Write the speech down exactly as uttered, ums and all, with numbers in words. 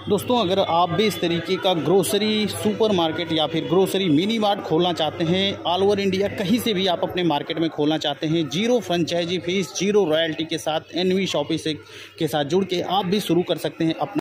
दोस्तों, अगर आप भी इस तरीके का ग्रोसरी सुपरमार्केट या फिर ग्रोसरी मिनी मार्ट खोलना चाहते हैं, ऑल ओवर इंडिया कहीं से भी आप अपने मार्केट में खोलना चाहते हैं, zero franchisee fee, zero royalty के साथ एनवी शॉपी से के साथ जुड़ के आप भी शुरू कर सकते हैं अपना